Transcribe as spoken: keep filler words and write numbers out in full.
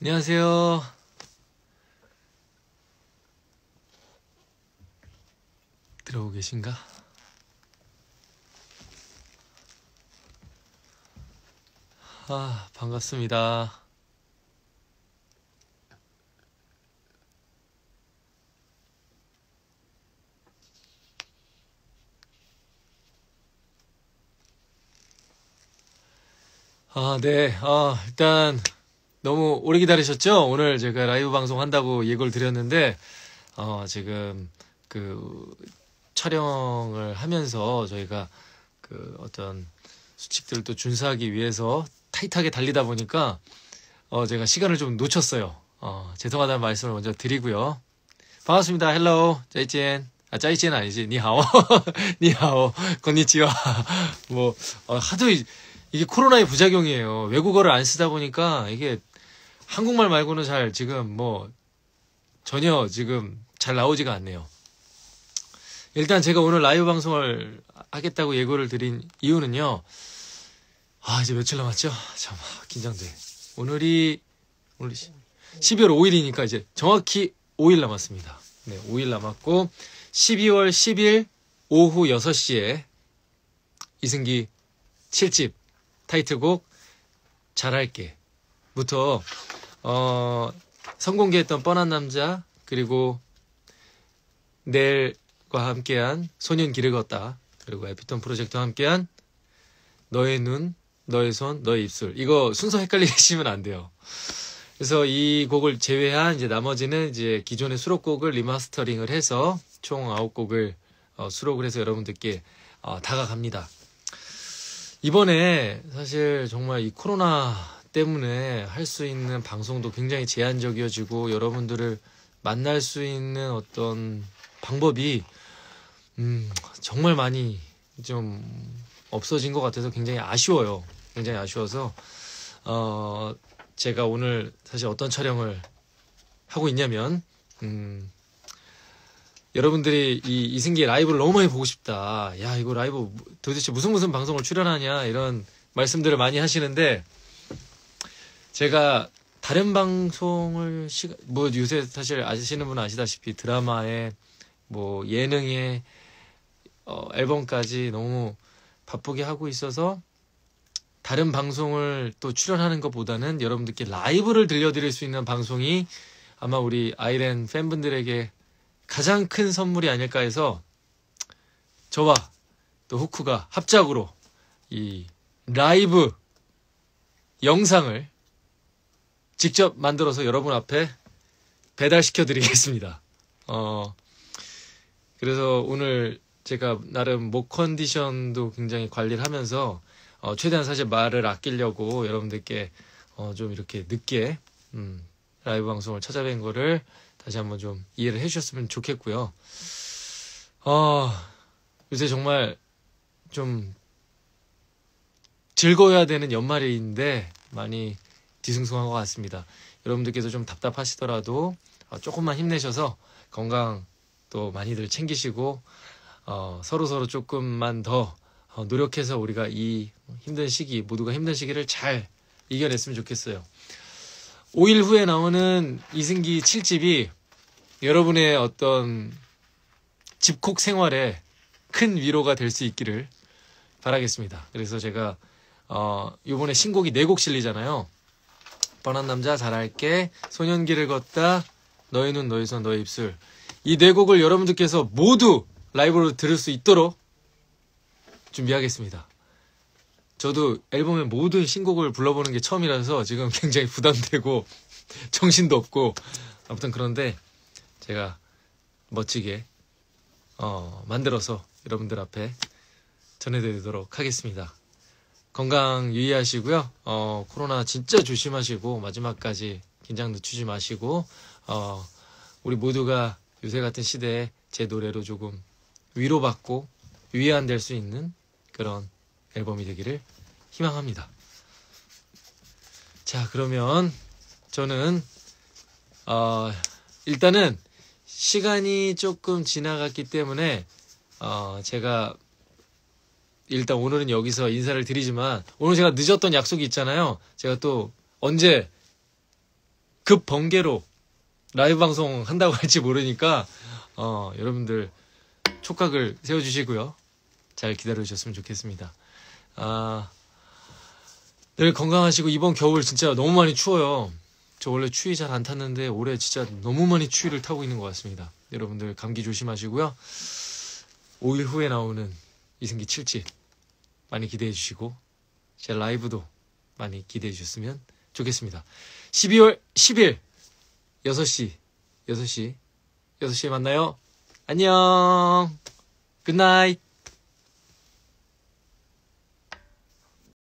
안녕하세요. 들어오고 계신가? 아, 반갑습니다. 아, 네. 아, 일단 너무 오래 기다리셨죠? 오늘 제가 라이브 방송 한다고 예고를 드렸는데 어, 지금 그 촬영을 하면서 저희가 그 어떤 수칙들을 또 준수하기 위해서 타이트하게 달리다 보니까 어, 제가 시간을 좀 놓쳤어요. 어, 죄송하다는 말씀을 먼저 드리고요. 반갑습니다. 헬로우, 짜이찐. 아, 짜이찐 아니지. 니하오. 니하오. 건니치와. 뭐, 어, 하도 이, 이게 코로나의 부작용이에요. 외국어를 안 쓰다 보니까 이게 한국말 말고는 잘 지금 뭐 전혀 지금 잘 나오지가 않네요. 일단 제가 오늘 라이브 방송을 하겠다고 예고를 드린 이유는요. 아, 이제 며칠 남았죠? 참, 긴장돼. 오늘이, 오늘이 십이월 오일이니까 이제 정확히 오 일 남았습니다. 네, 오 일 남았고, 십이월 십일 오후 여섯 시에 이승기 칠 집 타이틀곡 잘할게 부터, 어, 선공개했던 뻔한 남자, 그리고 넬과 함께한 소년 길을 걷다, 그리고 에피톤 프로젝트와 함께한 너의 눈, 너의 손, 너의 입술. 이거 순서 헷갈리시면 안 돼요. 그래서 이 곡을 제외한 이제 나머지는 이제 기존의 수록곡을 리마스터링을 해서 총 아홉 곡을 어, 수록을 해서 여러분들께 어, 다가갑니다. 이번에 사실 정말 이 코로나 때문에 할 수 있는 방송도 굉장히 제한적이어지고 여러분들을 만날 수 있는 어떤 방법이 음, 정말 많이 좀 없어진 것 같아서 굉장히 아쉬워요. 굉장히 아쉬워서 어, 제가 오늘 사실 어떤 촬영을 하고 있냐면 음, 여러분들이 이 이승기의 라이브를 너무 많이 보고 싶다. 야, 이거 라이브 도대체 무슨 무슨 방송을 출연하냐 이런 말씀들을 많이 하시는데 제가 다른 방송을 시가, 뭐 요새 사실 아시는 분은 아시다시피 드라마에 뭐 예능에 어, 앨범까지 너무 바쁘게 하고 있어서 다른 방송을 또 출연하는 것보다는 여러분들께 라이브를 들려드릴 수 있는 방송이 아마 우리 아이랜 팬분들에게 가장 큰 선물이 아닐까 해서 저와 또 후쿠가 합작으로 이 라이브 영상을 직접 만들어서 여러분 앞에 배달시켜 드리겠습니다. 어, 그래서 오늘 제가 나름 목 컨디션도 굉장히 관리를 하면서 어, 최대한 사실 말을 아끼려고 여러분들께 어, 좀 이렇게 늦게 음, 라이브 방송을 찾아뵌 거를 다시 한번 좀 이해를 해주셨으면 좋겠고요. 어, 요새 정말 좀 즐거워야 되는 연말인데 많이 뒤숭숭한 것 같습니다. 여러분들께서 좀 답답하시더라도 어, 조금만 힘내셔서 건강 또 많이들 챙기시고 어, 서로서로 조금만 더 어, 노력해서 우리가 이 힘든 시기, 모두가 힘든 시기를 잘 이겨냈으면 좋겠어요. 오 일 후에 나오는 이승기 칠 집이 여러분의 어떤 집콕 생활에 큰 위로가 될 수 있기를 바라겠습니다. 그래서 제가 어, 이번에 신곡이 네 곡 실리잖아요. 뻔한 남자, 잘할게, 소년길을 걷다, 너의 눈, 너의 손, 너의 입술. 이 네 곡을 여러분들께서 모두 라이브로 들을 수 있도록 준비하겠습니다. 저도 앨범의 모든 신곡을 불러보는 게 처음이라서 지금 굉장히 부담되고 정신도 없고 아무튼 그런데 제가 멋지게 어, 만들어서 여러분들 앞에 전해드리도록 하겠습니다. 건강 유의하시고요. 어, 코로나 진짜 조심하시고 마지막까지 긴장 늦추지 마시고 어, 우리 모두가 요새 같은 시대에 제 노래로 조금 위로받고 위안될 수 있는 그런 앨범이 되기를 희망합니다. 자, 그러면 저는 어, 일단은 시간이 조금 지나갔기 때문에 어, 제가 일단 오늘은 여기서 인사를 드리지만 오늘 제가 늦었던 약속이 있잖아요. 제가 또 언제 급 번개로 라이브 방송 한다고 할지 모르니까 어, 여러분들 촉각을 세워주시고요. 잘 기다려주셨으면 좋겠습니다. 아, 늘 건강하시고 이번 겨울 진짜 너무 많이 추워요. 저 원래 추위 잘 안 탔는데 올해 진짜 너무 많이 추위를 타고 있는 것 같습니다. 여러분들 감기 조심하시고요. 오 일 후에 나오는 이승기 칠 집 많이 기대해 주시고 제 라이브도 많이 기대해 주셨으면 좋겠습니다. 십이월 십일 여섯 시 여섯 시 여섯 시에 만나요. 안녕. 굿나잇.